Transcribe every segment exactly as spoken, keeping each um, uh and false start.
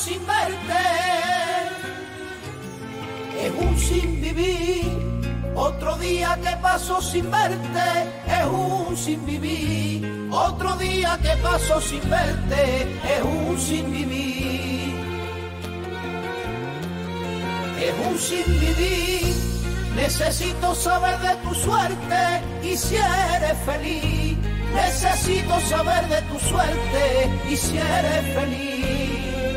sin verte. Es un sin vivir. Otro día que paso sin verte, es un sin vivir. Otro día que paso sin verte, es un sin vivir. Es un sin vivir. Necesito saber de tu suerte y si eres feliz. Necesito saber de tu suerte y si eres feliz.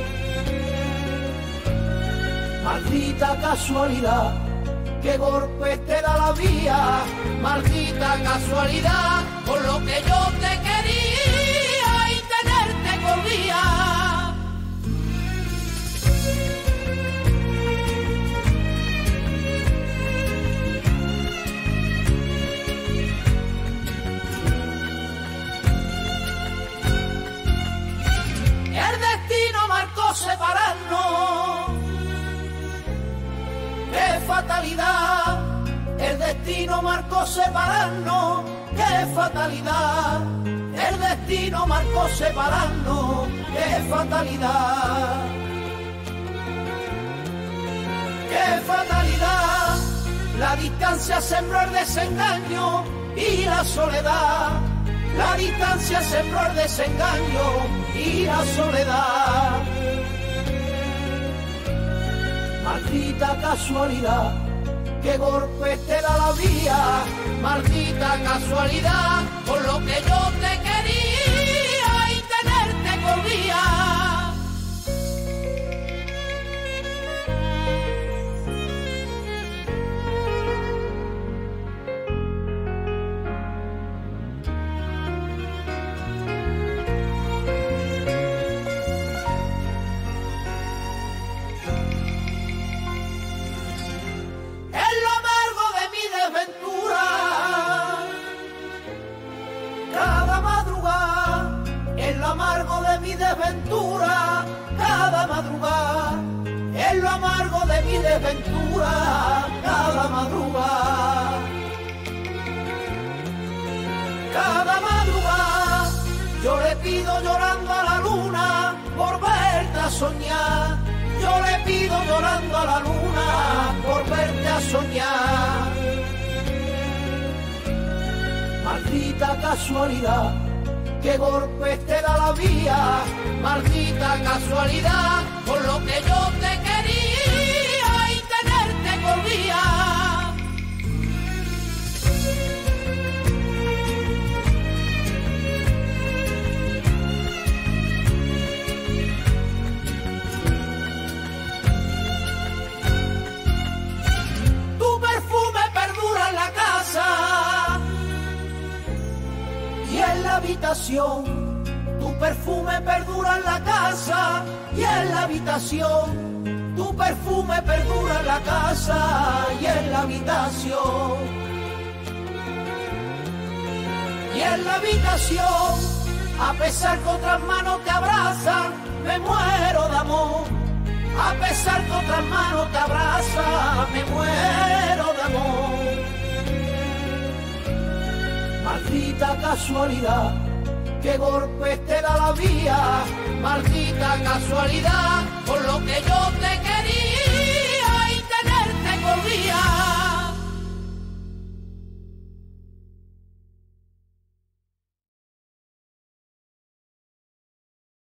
Maldita casualidad, qué golpe te da la vida. Maldita casualidad, por lo que yo te quería y tenerte corría. El destino marcó separarnos. ¡Qué fatalidad! El destino marcó separarnos. ¡Qué fatalidad! El destino marcó separarnos. ¡Qué fatalidad! ¡Qué fatalidad! La distancia sembró el desengaño y la soledad. La distancia sembró el desengaño y la soledad. Maldita casualidad, qué golpe te da la vida. Maldita casualidad, por lo que yo te quería y tenerte corría. Amargo de mi desventura, cada madrugada, es lo amargo de mi desventura, cada madrugada. Cada madrugada, yo le pido llorando a la luna, por verte a soñar. Yo le pido llorando a la luna, por verte a soñar. Maldita casualidad, qué golpe te da la vida. Maldita casualidad, por lo que yo te quería y tenerte corría. Tu perfume perdura en la casa y en la habitación. Tu perfume perdura en la casa y en la habitación. Tu perfume perdura en la casa y en la habitación. Y en la habitación, a pesar que otras manos te abrazan, me muero de amor. A pesar que otras manos te abrazan, me muero de amor. Maldita casualidad, qué golpe te da la vida. Maldita casualidad, por lo que yo te